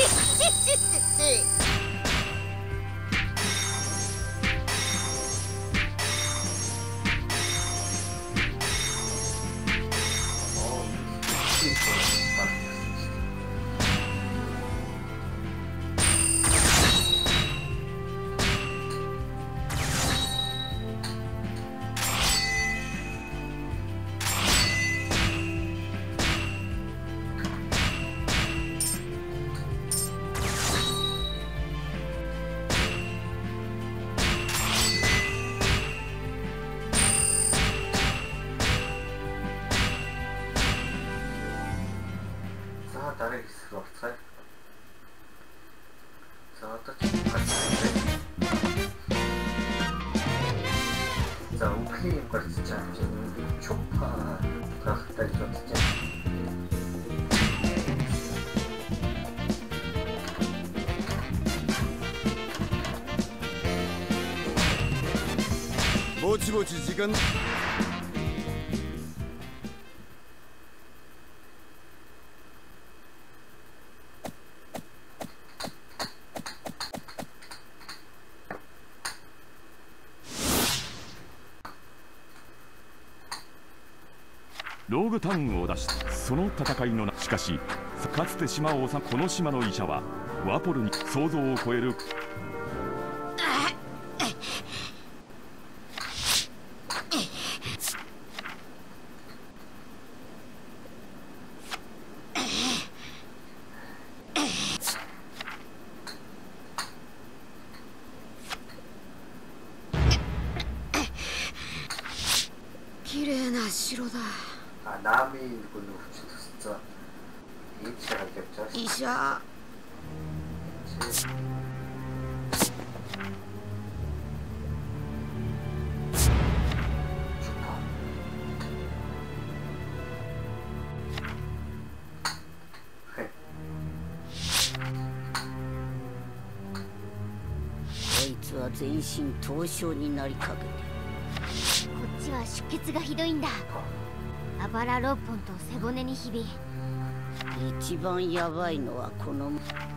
誰にするわけ？さあ、私に勝ちたい。자, 오케이까지 진짜 초파가 갔다 있어 진짜. ぼちぼち時間。 ローグタウンを出しその戦いのしかしかつて島を治めこの島の医者はワポルに想像を超える綺麗な城だ。 남이 이걸로 진짜 H가 겹쳐. 이샤. こいつは全身凍傷になりかけて。こっちは出血がひどいんだ。あばら6本と背骨にひび。 一番やばいのはこの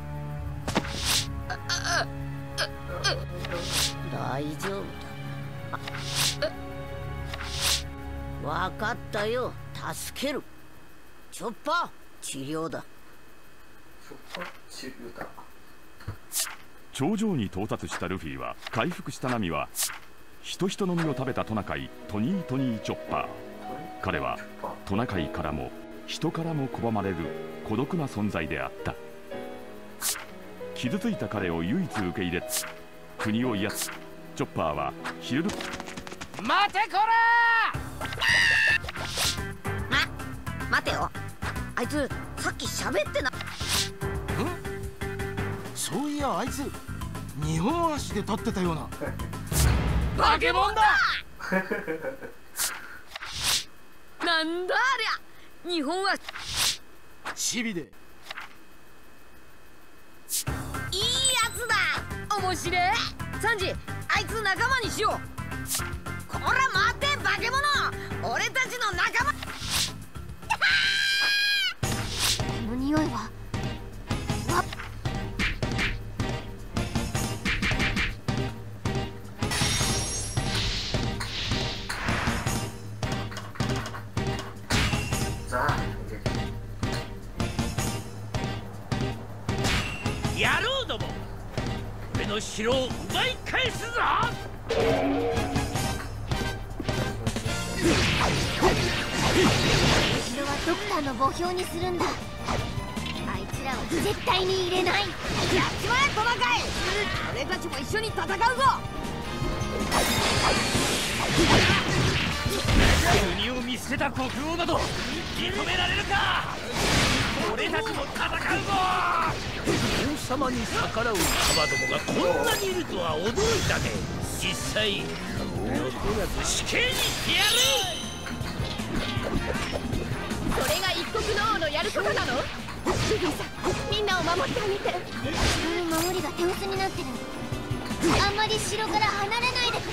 大丈夫だ。分かったよ。助ける。チョッパー治療だ。 頂上に到達したルフィは回復したナミは人の実を食べたトナカイトニートニーチョッパー。彼はトナカイからも人からも拒まれる孤独な存在であった。傷ついた彼を唯一受け入れ国を癒すチョッパーはヒルル待てこら待てよ。あいつさっき喋ってな。 そういやあいつ2本足で立ってたような。 化け物だなんだありゃ。日本はチビでいいやつだ。面白い。サンジあいつ仲間にしよう。こら待て化け物。俺たちの仲間。 この匂いは野郎ども、俺の城を奪い返すぞ。 城はドクターの墓標にするんだ。あいつらは絶対に入れない。 やっちまえトナカイ。俺たちも一緒に戦うぞ。 国を見捨てた国王など認められるか。俺たちも戦うぞ。王様に逆らうカバどもがこんなにいるとは驚いたね。実際残らず死刑にしてやる。 それが一国の王のやることなの？ルフィさん、みんなを守ってあげて。 城の守りが手薄になってる。あんまり城から離れないでくれ。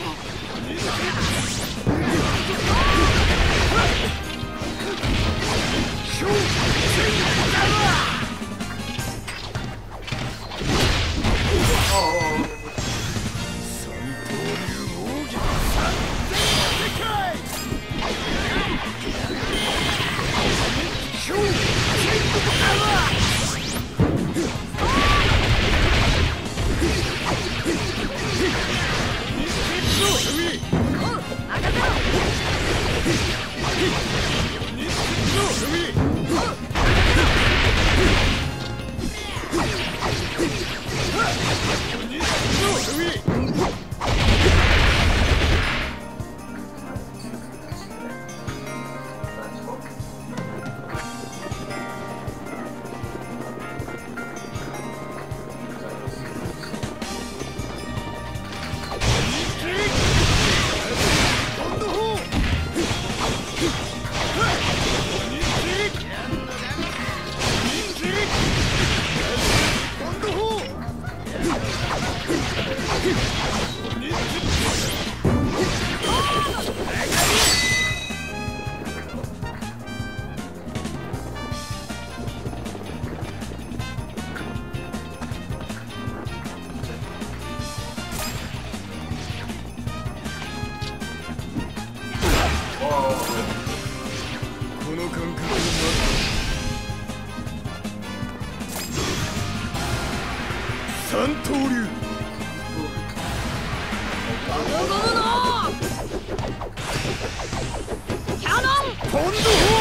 三刀流ゴムゴムのキャノンポンドホ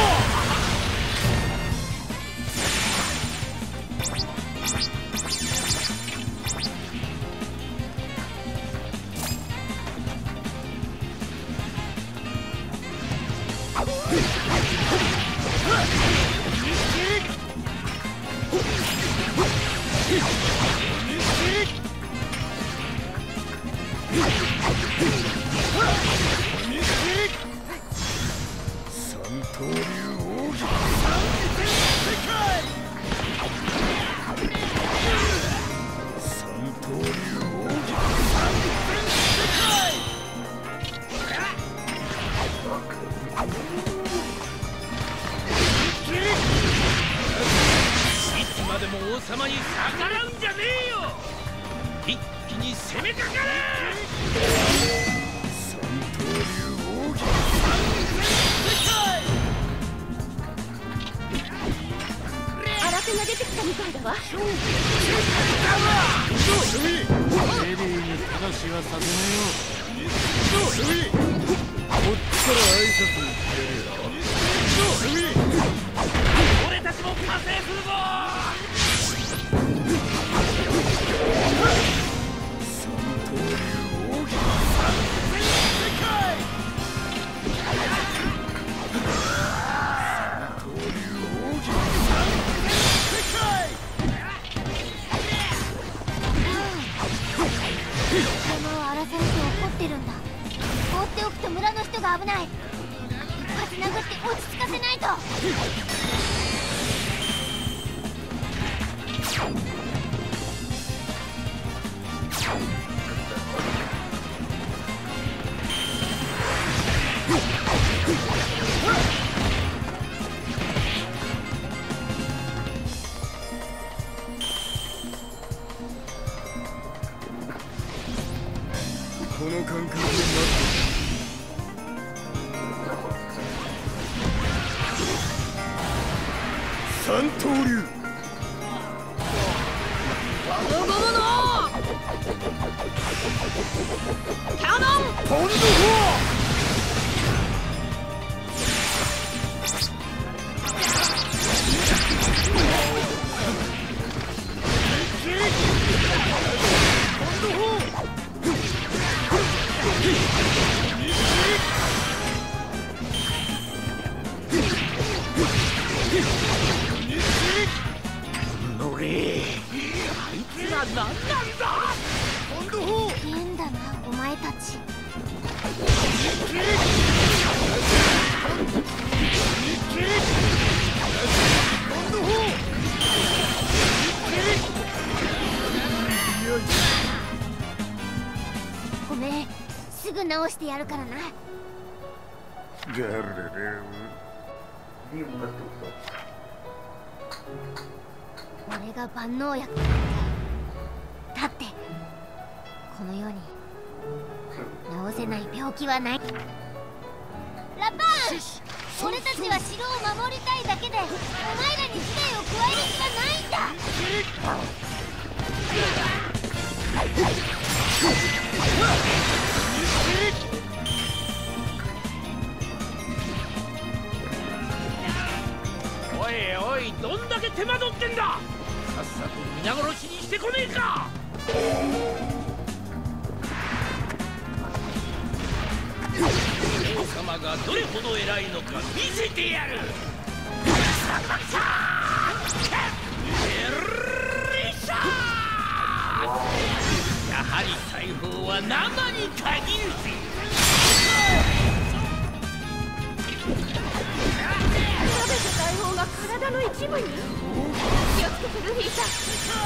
様に逆らうんじゃねえよ。一気に攻めかかれ。 三刀流奥義新手が出てきたみたいだわ。 レディーに正しはさせねえよ。こっちから挨拶に来てるよ。 俺たちも加勢するぞ。 山を荒らされて怒ってるんだ。放っておくと村の人が危ない。一発殴って落ち着かせないと。 この感覚で待って三刀流ゴムゴムのキャノンポンドホ乗れ。あいつら何なんだ。 変だなお前たち。ごめん、すぐ直してやるからな。 ガルレレ Ini bukan tutup. 俺が万能薬だってこの世に治せない病気はない。ラパン、俺たちは城を守りたいだけでお前らに危害を加える気はないんだ。 おいおい、どんだけ手間取ってんだ。さっさと皆殺しにしてこねえか。王様がどれほど偉いのか見せてやる。やはり大砲は生に限るぜ。 食べた大砲が体の一部に。気をつけてルフィさん。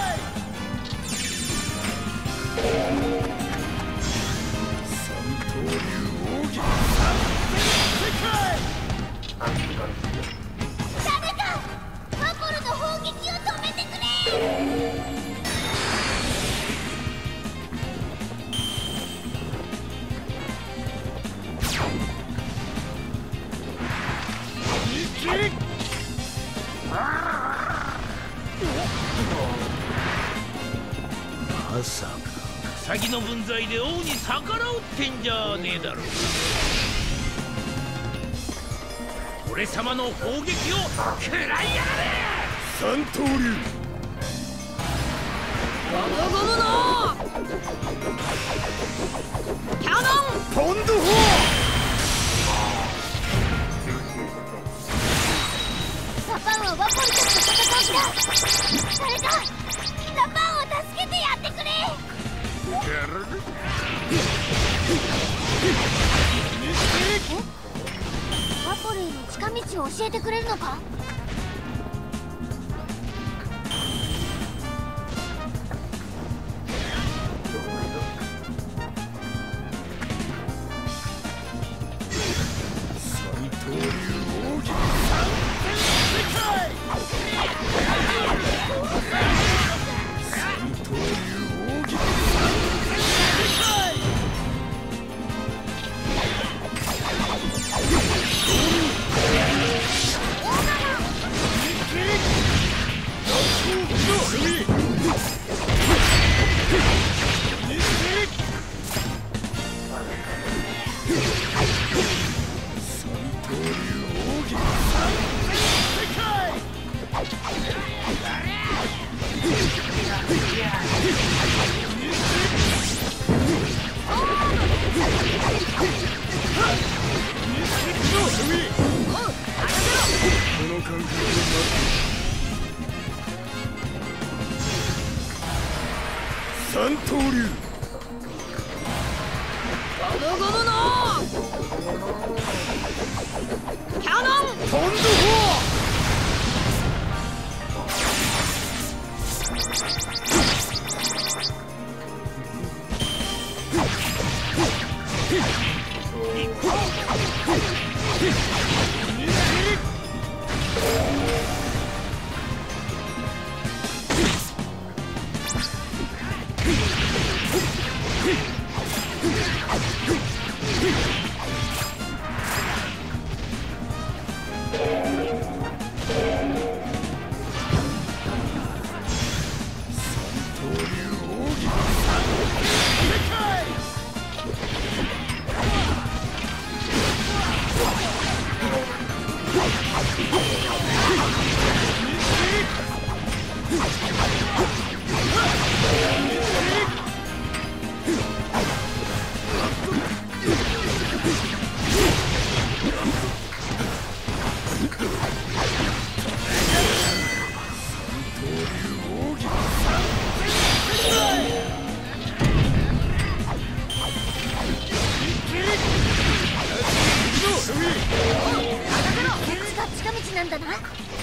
三刀流奥義誰かマポルの砲撃を止めてくれ。 まさか先の分際で王に逆らうってんじゃねえだろう。俺様の砲撃を食らいやがれ。三刀流ゴムゴムのキャノンポンド砲。 ラパンはワポリたちと戦うんだ。誰かラパンを助けてやってくれ。ワポリの近道を教えてくれるのか。 三刀流ゴムゴムのキャノンポンド砲。近道なんだな。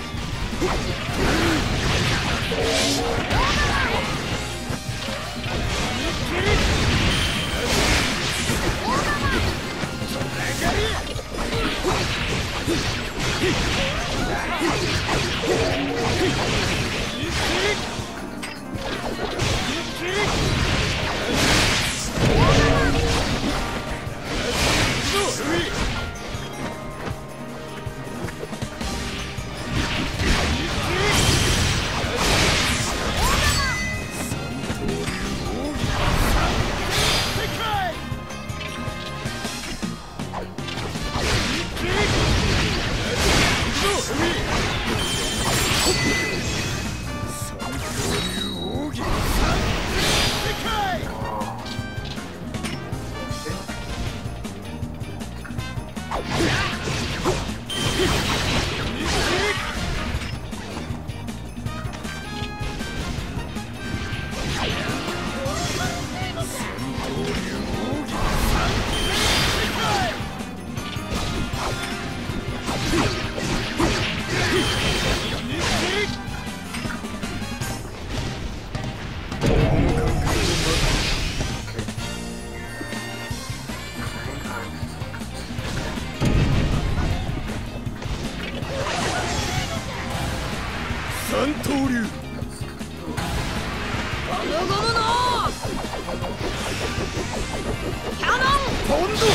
三刀流ゴムゴムのキャノンポンド砲。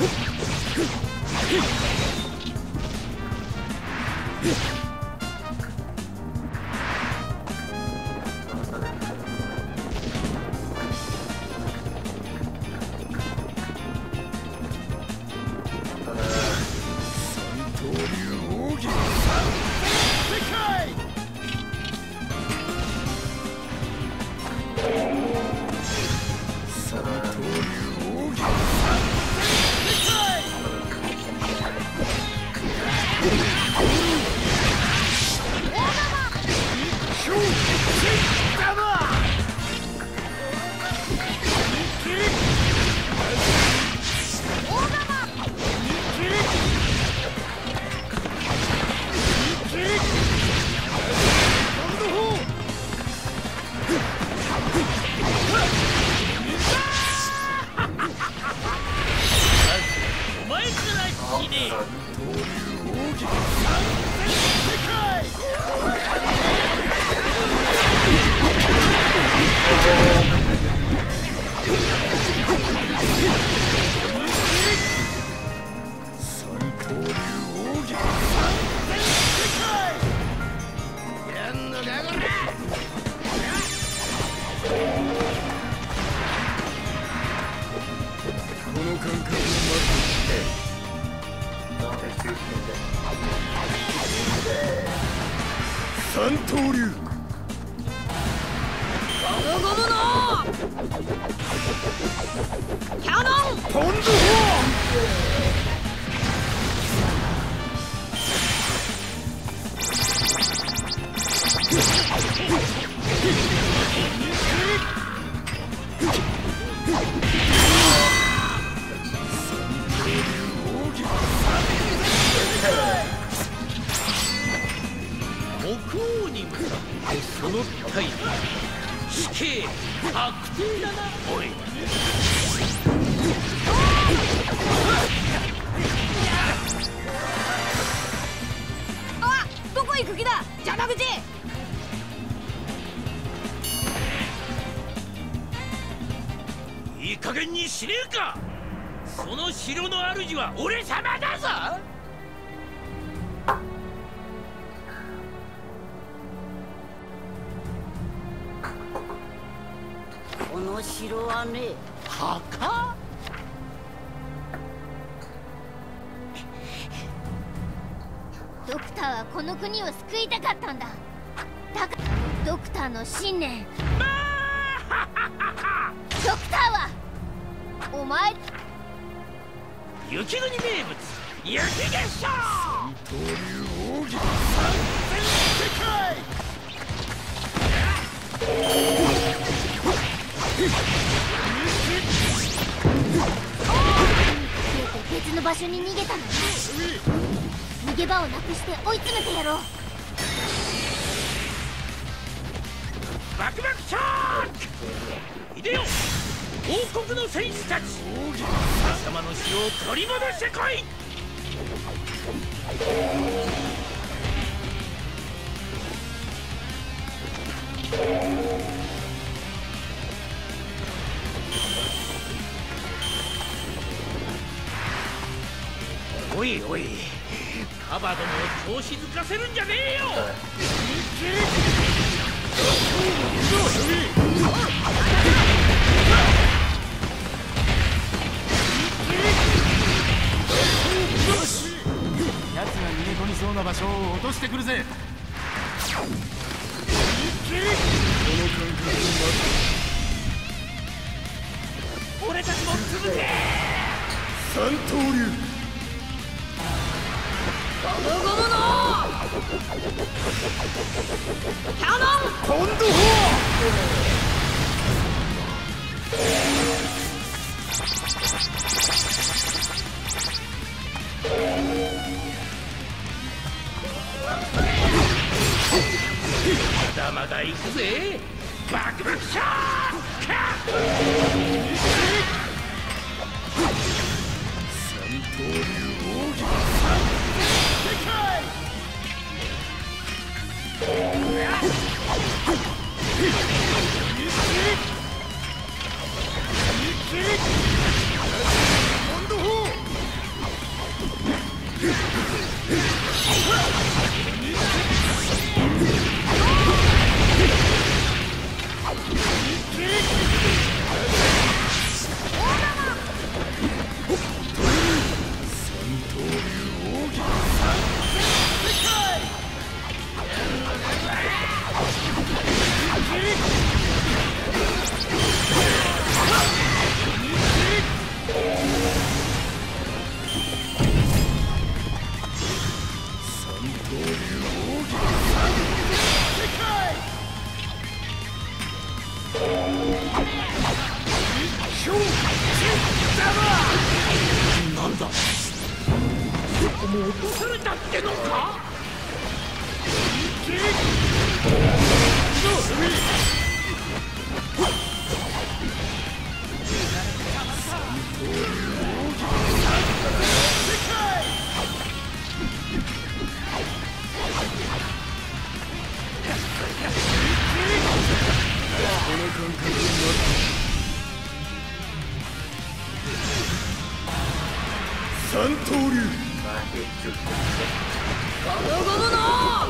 三刀流。 ゴムゴムのキャノンポンドホ国王に向かってその態度、死刑確定だな。おい、 あ、どこ行く気だ邪魔口。 いい加減にしねえか。その城の主は俺様だぞ。 この城はね、 墓。 ドクターはこの国を救いたかったんだ。だからドクターの信念。ドクターはお前。 雪国名物雪結晶。二刀流奥義三千世界。 別の場所に逃げたのに逃げ場をなくして追い詰めてやろう。 バクバクショーク。いでよ王国の戦士たち、貴様の城を取り戻してこい。おいおい、カバどもを調子づかせるんじゃねえよ。 奴が逃げ込みそうな場所を落としてくるぜ。 俺たちも続け。 三刀流。 ゴムゴムのキャノンポンドホまだまだ行くぜ。バクバクショーク。三刀流奥義三世界。ポンドホなんだ、そこも落とされたってのか。 三刀流。 ゴムゴムの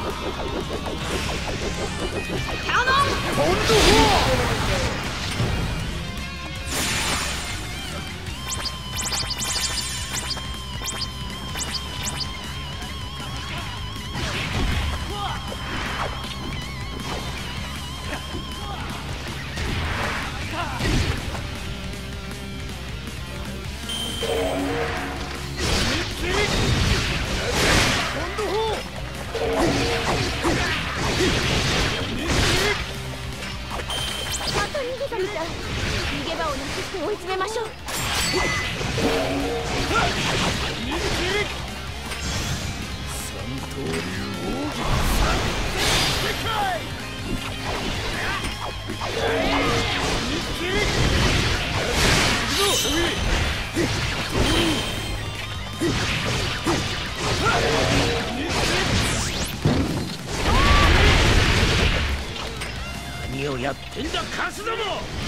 キャノンポンド4。 逃げ場をなくして追い詰めましょう。 何をやってんだカスども。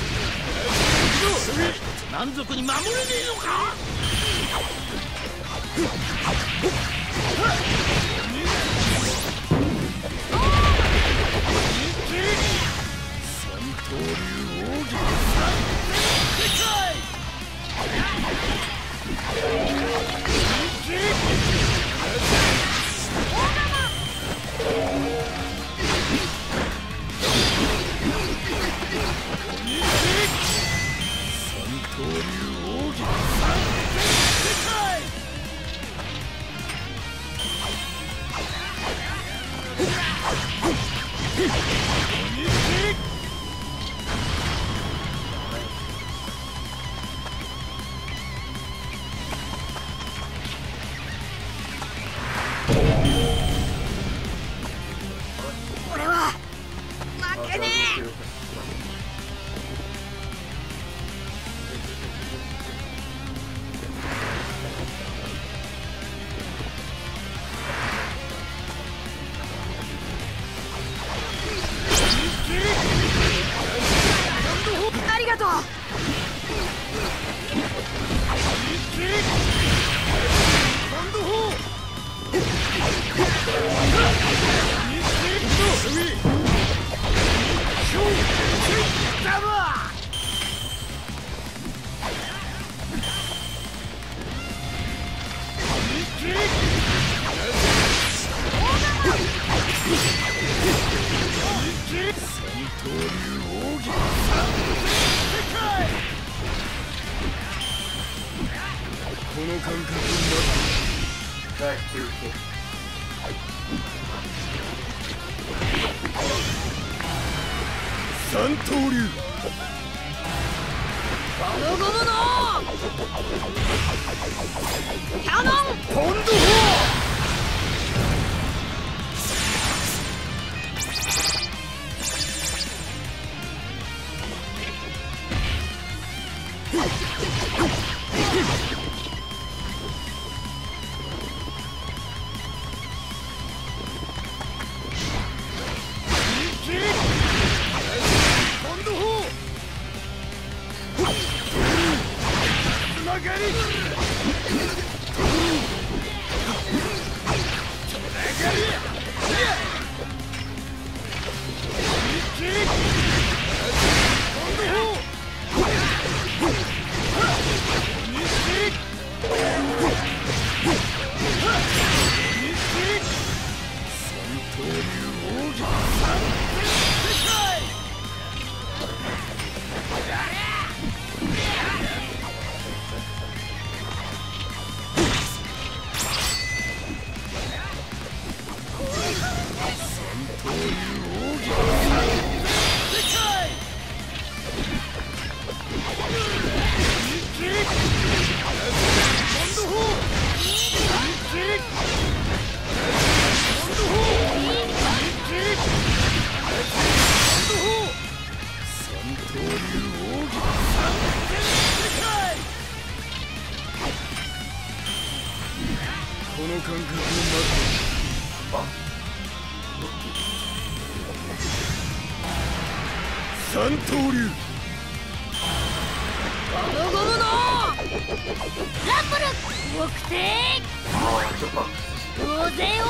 満足に守れねえのか。 俺は負けねえ。ありがとう。 この感覚三刀流。 ゴムゴムのキャノンポンド4。 感覚を待って三刀流ゴムゴムのランブル動くて大勢を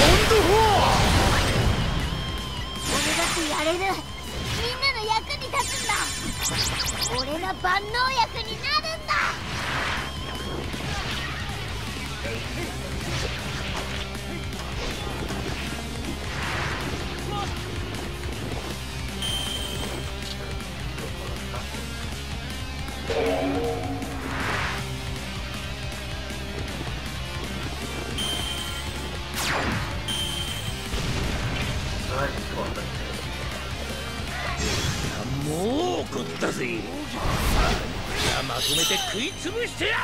俺だってやれる。みんなの役に立つんだ。俺が万能役になるんだ。 もう怒ったぜ。じゃあまとめて食いつぶしてやる。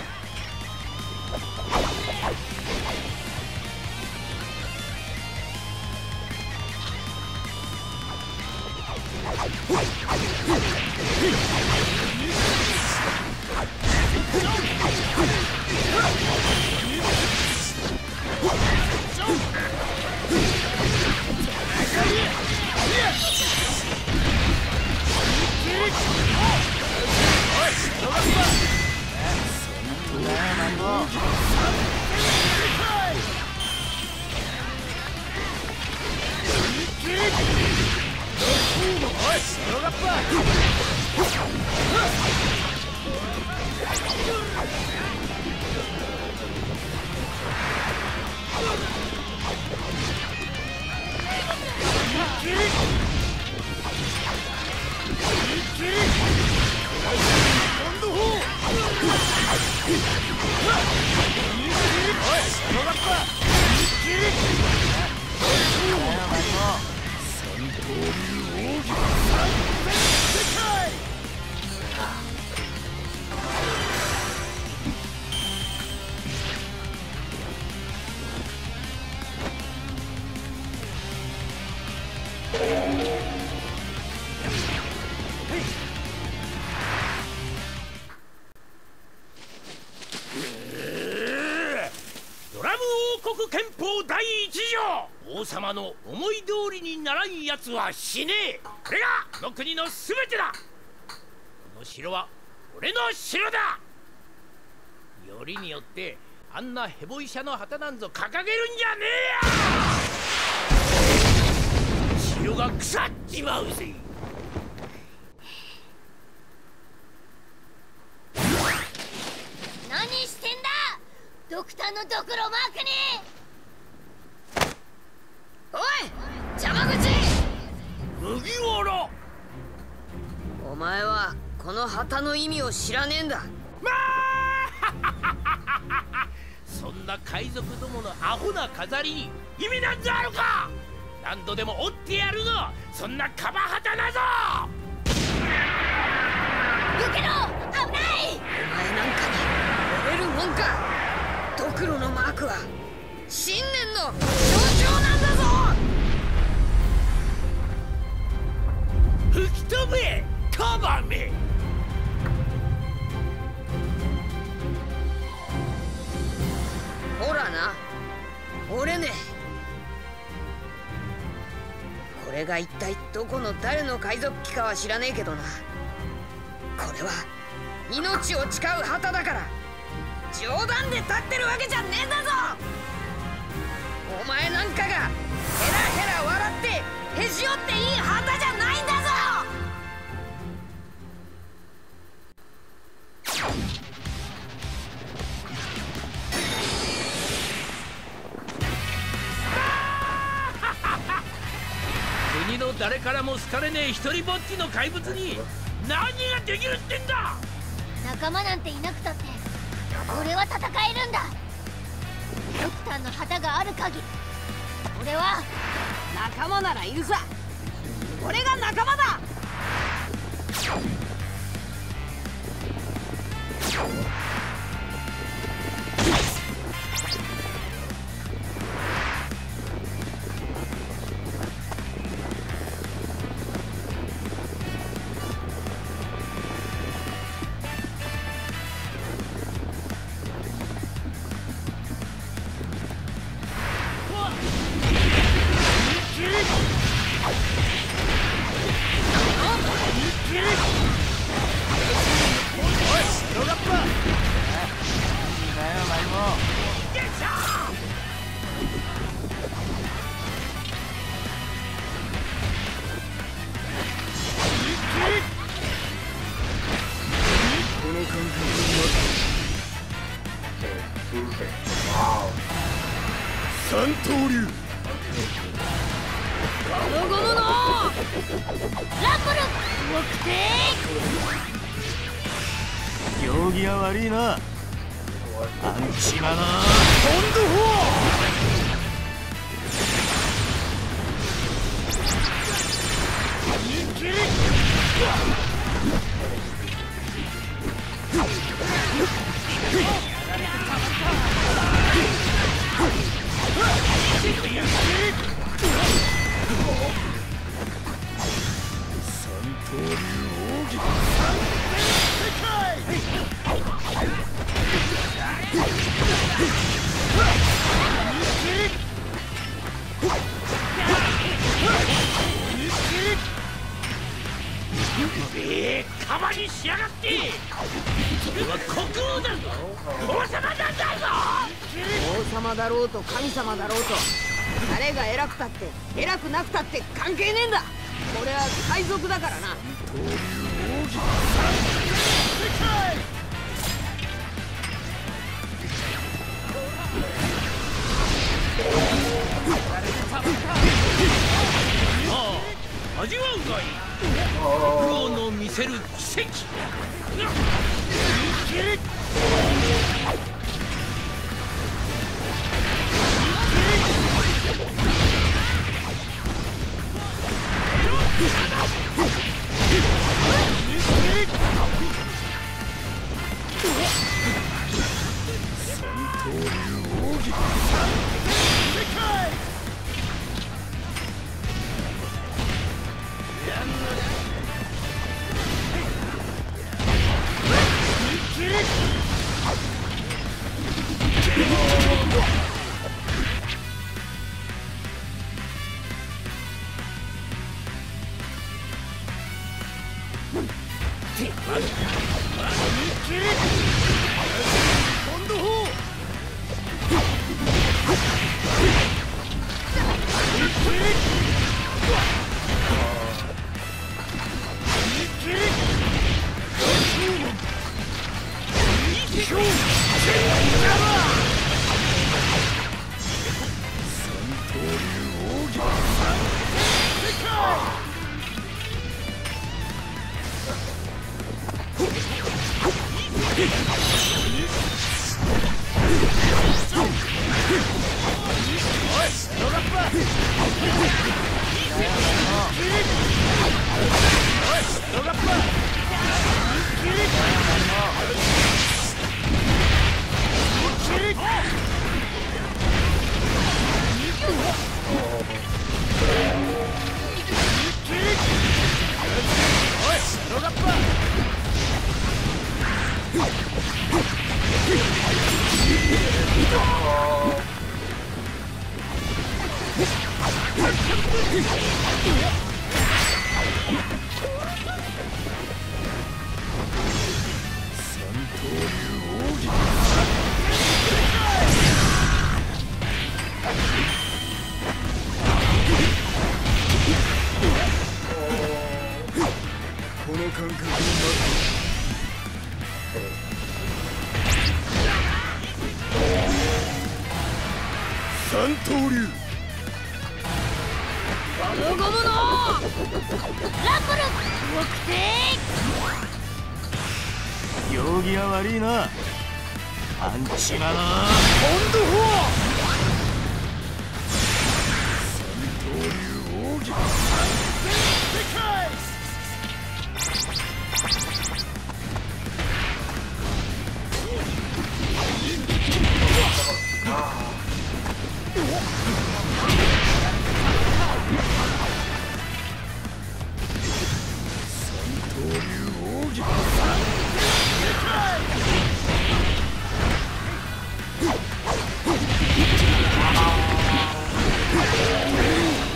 ドラム王国憲法第1条、王様の思い通りにならんやつは死ねえ。これがこの国の全てだ。この城は俺の城だ。よりによってあんなヘボ医者の旗なんぞ掲げるんじゃねえや。城が腐っちまうぜ。 何してんだドクターのドクロマークに。 おい邪魔口。 麦わら、 お前はこの旗の意味を知らねえんだ。 まあそんな海賊どものアホな飾りに意味なんざあるか。何度でも折ってやるぞ、そんなカバ旗なぞ。 避けろ、危ない。 お前なんかに折れるもんか。ドクロのマークは信念の象徴なんだぞ。 吹き飛べカバめ。 ほらな、折れねえ。これが一体どこの誰の海賊機かは知らねえけどな。これは命を誓う旗だから、冗談で立ってるわけじゃねえんだぞ。お前なんかがヘラヘラ笑ってへし折っていい旗じゃないんだぞ。 国の誰からも好かれねえ一人ぼっちの怪物に何ができるってんだ。 仲間なんていなくたって俺は戦えるんだ。ドクターの旗がある限り俺は仲間ならいるさ。俺が仲間だ。 この感覚ワオ。 三刀流。 ゴムゴムのランブル動くて行儀が悪いな。アンチマナーポンドフォカバにしやがって。それは国王だぞ。王様なんだぞ。 王様だろうと神様だろうと誰が偉くたって偉くなくたって関係ねえんだ。俺は海賊だからな。 味わうがいい。国王の見せる奇跡。 三刀流。 ゴムゴムのランブル動くて行儀が悪いな。アンチマナーポンドフォ三刀流奥義。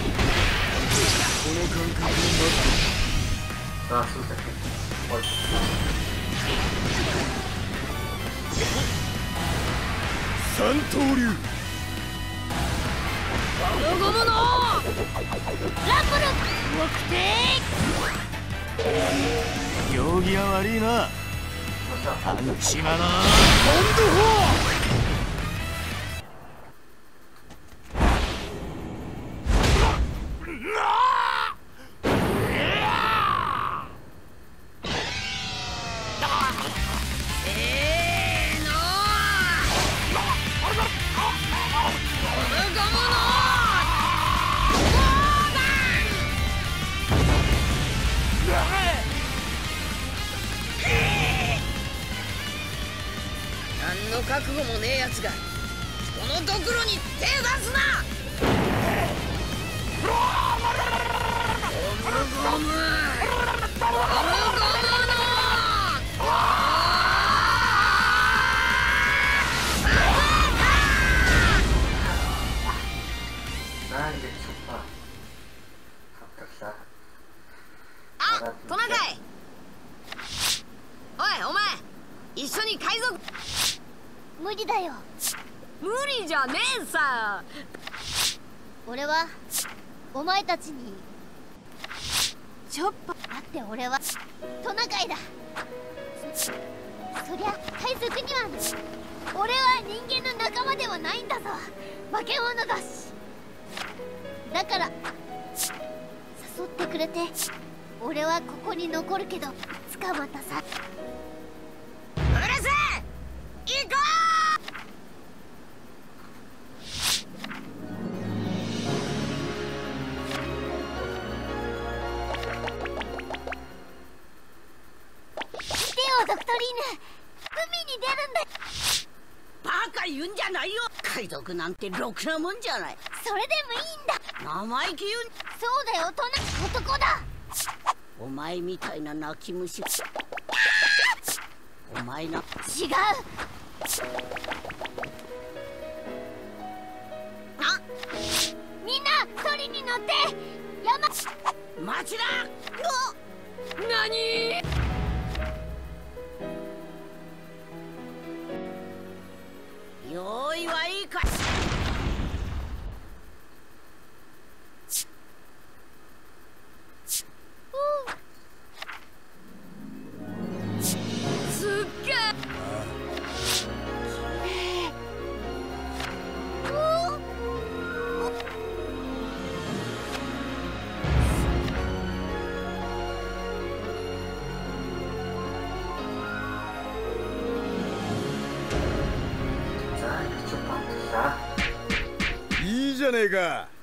あ、そうだね。 三刀流。 ゴムゴムのラップル動くて行儀が悪いな。アンチマナーポンドフォー。 何の覚悟もねえやつが人のドクロに手出すな。ゴムゴムゴムゴムのなんでチョッパー勝ったさ。 あ、トナカイ。おいお前、一緒に海賊。 無理だよ。 無理じゃねえさ。 俺はお前たちにちょっとだって俺はトナカイだ。そりゃ海賊には俺は人間の仲間ではないんだぞ。化け物だし。だから誘ってくれて俺はここに残るけど、いつかまたさ。 うるせえ、行こ見てよドクトリーヌ、海に出るんだ。 バカ言うんじゃないよ。海賊なんてろくなもんじゃない。 それでもいいんだ。 生意気言うん。 そうだよ、男だ。 お前みたいな泣き虫。お前な。 違う。 あ、 みんなソリに乗って山。 待ちだ。 何。 用意はいいか。 すっげえ。 なんでチョッパーってさ。 いいじゃねえか。